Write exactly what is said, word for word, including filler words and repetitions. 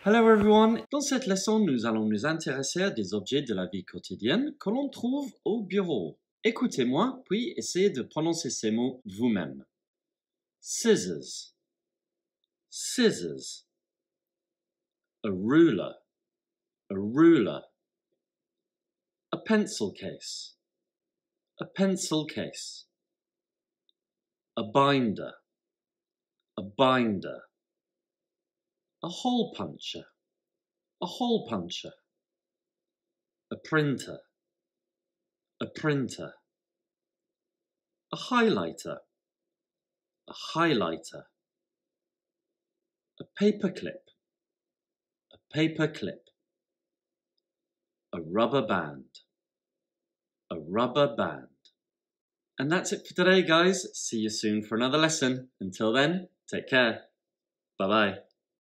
Hello everyone! Dans cette leçon, nous allons nous intéresser à des objets de la vie quotidienne que l'on trouve au bureau. Écoutez-moi, puis essayez de prononcer ces mots vous-même. Scissors, scissors. A ruler, a ruler. A pencil case, a pencil case. A binder, a binder. A hole puncher, a hole puncher. A printer, a printer. A highlighter, a highlighter. A paperclip, a paperclip. A rubber band, a rubber band. And that's it for today, guys. See you soon for another lesson. Until then, take care. Bye-bye.